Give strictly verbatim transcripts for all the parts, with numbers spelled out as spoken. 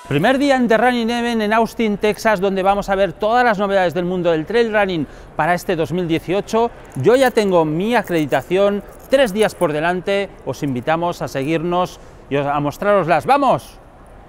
Primer día en The Running Event en Austin, Texas, donde vamos a ver todas las novedades del mundo del trail running para este dos mil dieciocho. Yo ya tengo mi acreditación, tres días por delante, os invitamos a seguirnos y a mostraroslas. ¡Vamos!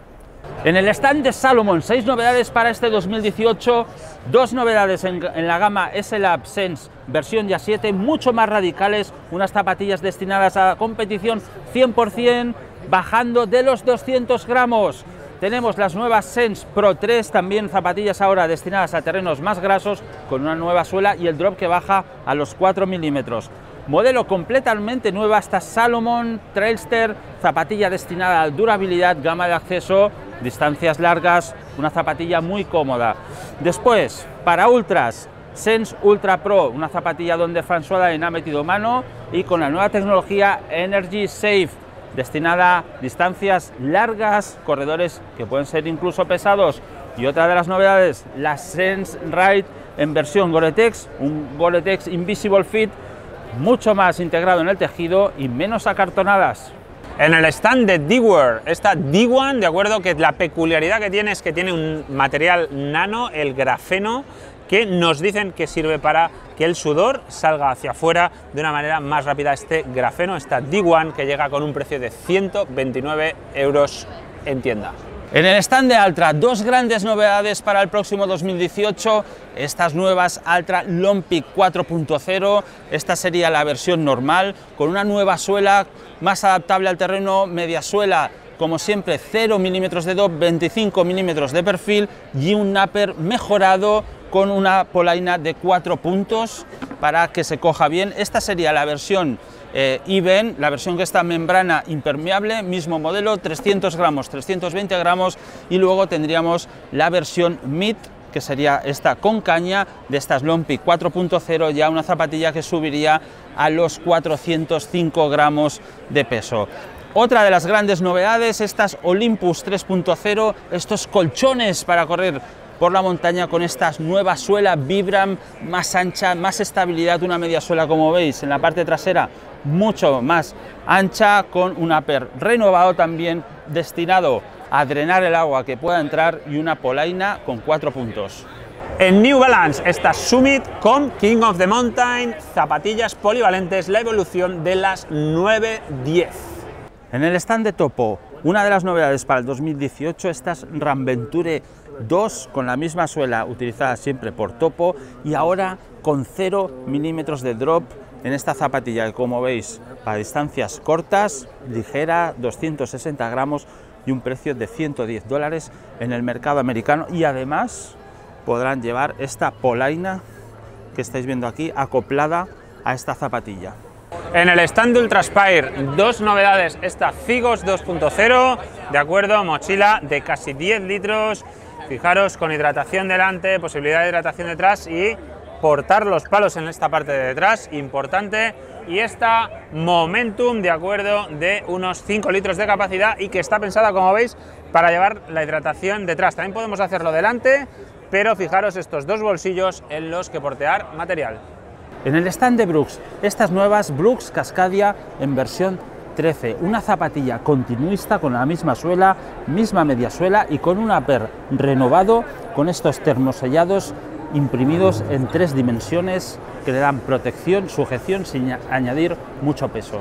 En el stand de Salomon, seis novedades para este dos mil dieciocho, dos novedades en, en la gama S-Lab Sense versión ya siete, mucho más radicales, unas zapatillas destinadas a competición cien por cien, bajando de los doscientos gramos. Tenemos las nuevas Sense Pro tres, también zapatillas ahora destinadas a terrenos más grasos, con una nueva suela y el drop que baja a los cuatro milímetros. Modelo completamente nueva, esta Salomon Trailster, zapatilla destinada a durabilidad, gama de acceso, distancias largas, una zapatilla muy cómoda. Después, para ultras, Sense Ultra Pro, una zapatilla donde François ha metido mano y con la nueva tecnología Energy Safe, destinada a distancias largas, corredores que pueden ser incluso pesados. Y otra de las novedades, la Sense Ride en versión Gore-Tex, un Gore-Tex Invisible Fit, mucho más integrado en el tejido y menos acartonadas. En el stand de Dewar, esta D uno, de acuerdo, que la peculiaridad que tiene es que tiene un material nano, el grafeno, que nos dicen que sirve para que el sudor salga hacia afuera de una manera más rápida. Este grafeno, esta D uno, que llega con un precio de ciento veintinueve euros en tienda. En el stand de Altra, dos grandes novedades para el próximo dos mil dieciocho, estas nuevas Altra Longpeak cuatro punto cero, esta sería la versión normal, con una nueva suela más adaptable al terreno, media suela, como siempre, cero milímetros de drop, veinticinco milímetros de perfil y un upper mejorado con una polaina de cuatro puntos para que se coja bien. Esta sería la versión eh, Even, la versión que está membrana impermeable, mismo modelo, trescientos gramos, trescientos veinte gramos, y luego tendríamos la versión Mid, que sería esta con caña, de estas Longpeak cuatro punto cero, ya una zapatilla que subiría a los cuatrocientos cinco gramos de peso. Otra de las grandes novedades, estas Olympus tres punto cero, estos colchones para correr por la montaña con esta nueva suela Vibram, más ancha, más estabilidad, una media suela, como veis, en la parte trasera mucho más ancha, con un upper renovado también, destinado a drenar el agua que pueda entrar, y una polaina con cuatro puntos. En New Balance, esta Summit con King of the Mountain, zapatillas polivalentes, la evolución de las nueve diez. En el stand de Topo, una de las novedades para el dos mil dieciocho, estas Ramventure dos, con la misma suela utilizada siempre por Topo, y ahora con cero milímetros de drop en esta zapatilla, que como veis, para distancias cortas, ligera, doscientos sesenta gramos, y un precio de ciento diez dólares en el mercado americano. Y además podrán llevar esta polaina que estáis viendo aquí, acoplada a esta zapatilla. En el stand de Ultraspire, dos novedades, esta Figos dos punto cero, de acuerdo, mochila de casi diez litros, fijaros, con hidratación delante, posibilidad de hidratación detrás y portar los palos en esta parte de detrás, importante. Y esta Momentum, de acuerdo, de unos cinco litros de capacidad y que está pensada, como veis, para llevar la hidratación detrás. También podemos hacerlo delante, pero fijaros estos dos bolsillos en los que portear material. En el stand de Brooks, estas nuevas Brooks Cascadia en versión trece, una zapatilla continuista con la misma suela, misma media suela y con un upper renovado, con estos termosellados imprimidos en tres dimensiones que le dan protección, sujeción sin añadir mucho peso.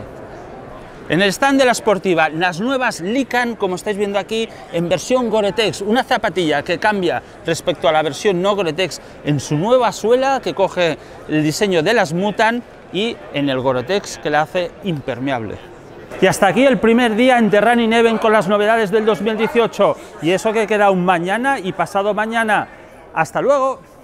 En el stand de la Sportiva, las nuevas Lycan, como estáis viendo aquí, en versión Gore-Tex, una zapatilla que cambia respecto a la versión no Gore-Tex en su nueva suela, que coge el diseño de las Mutant, y en el Gore-Tex, que la hace impermeable. Y hasta aquí el primer día en The Running Event con las novedades del dos mil dieciocho, y eso que queda un mañana y pasado mañana. ¡Hasta luego!